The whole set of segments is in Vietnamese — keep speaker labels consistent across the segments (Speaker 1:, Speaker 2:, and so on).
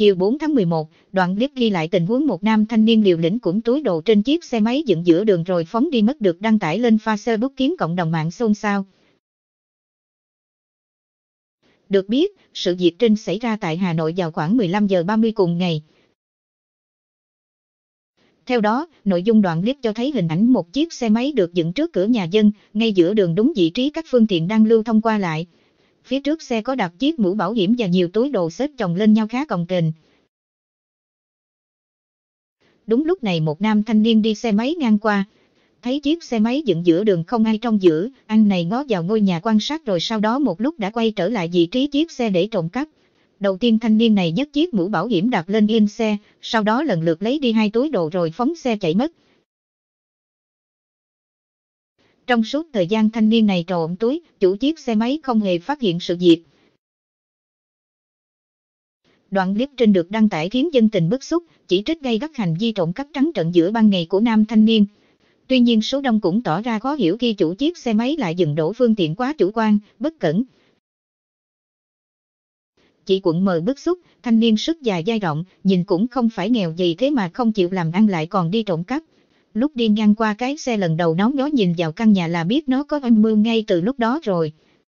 Speaker 1: chiều 4 tháng 11, đoạn clip ghi lại tình huống một nam thanh niên liều lĩnh cũng túi đồ trên chiếc xe máy dựng giữa đường rồi phóng đi mất được đăng tải lên Facebook khiến cộng đồng mạng xôn xao. Được biết, sự việc trên xảy ra tại Hà Nội vào khoảng 15 giờ 30 cùng ngày. Theo đó, nội dung đoạn clip cho thấy hình ảnh một chiếc xe máy được dựng trước cửa nhà dân, ngay giữa đường đúng vị trí các phương tiện đang lưu thông qua lại. Phía trước xe có đặt chiếc mũ bảo hiểm và nhiều túi đồ xếp chồng lên nhau khá cồng kềnh. Đúng lúc này một nam thanh niên đi xe máy ngang qua. Thấy chiếc xe máy dựng giữa đường không ai trông giữ, anh này ngó vào ngôi nhà quan sát rồi sau đó một lúc đã quay trở lại vị trí chiếc xe để trộm cắp. Đầu tiên thanh niên này nhấc chiếc mũ bảo hiểm đặt lên yên xe, sau đó lần lượt lấy đi 2 túi đồ rồi phóng xe chạy mất. Trong suốt thời gian thanh niên này trộm túi, chủ chiếc xe máy không hề phát hiện sự việc. Đoạn clip trên được đăng tải khiến dân tình bức xúc, chỉ trích gay gắt hành vi trộm cắp trắng trợn giữa ban ngày của nam thanh niên. Tuy nhiên số đông cũng tỏ ra khó hiểu khi chủ chiếc xe máy lại dừng đổ phương tiện quá chủ quan, bất cẩn. Chị Quận M bức xúc, thanh niên sức già dai rộng, nhìn cũng không phải nghèo gì thế mà không chịu làm ăn lại còn đi trộm cắp. Lúc đi ngang qua cái xe lần đầu nó ngó nhìn vào căn nhà là biết nó có âm mưu ngay từ lúc đó rồi.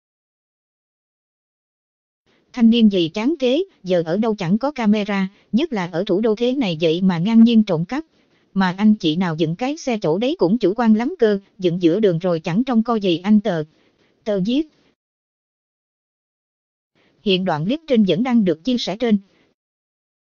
Speaker 1: Thanh niên gì chán thế, giờ ở đâu chẳng có camera, nhất là ở thủ đô thế này vậy mà ngang nhiên trộm cắp. Mà anh chị nào dựng cái xe chỗ đấy cũng chủ quan lắm cơ, dựng giữa đường rồi chẳng trông coi gì anh tờ viết. Hiện đoạn clip trên vẫn đang được chia sẻ trên